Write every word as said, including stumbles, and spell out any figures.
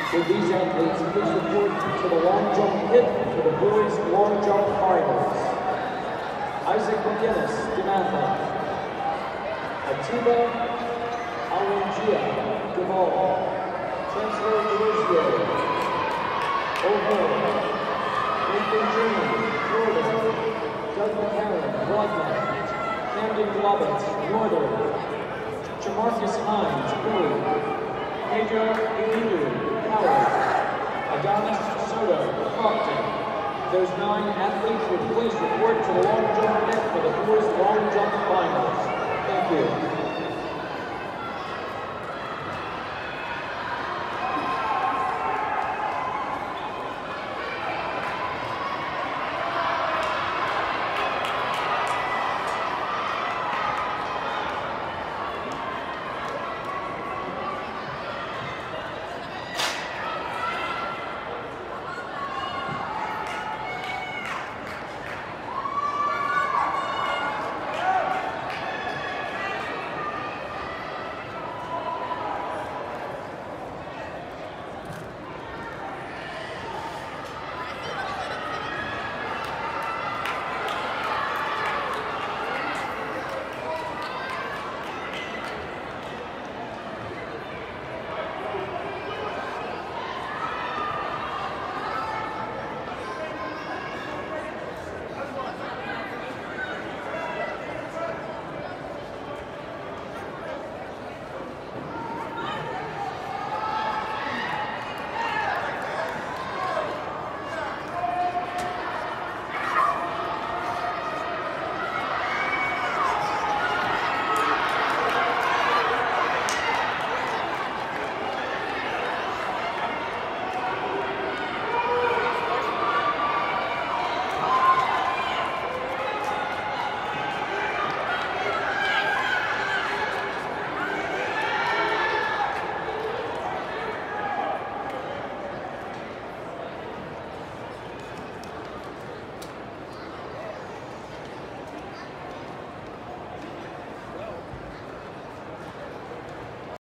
With these athletes, please report to the long jump hit for the boys' long jump finals. Isaac McGinnis, Dematha. Atiba Alangia, Gamal. Chancellor Deluzio. O'Hare. Nathan German, Florida. Doug McCarron, Broadman. Camden Globbins, Northern. Jamarcus Hines, Philly. Pedro Igidu, Howard. Adonis Soto, Crofton. Those nine athletes with place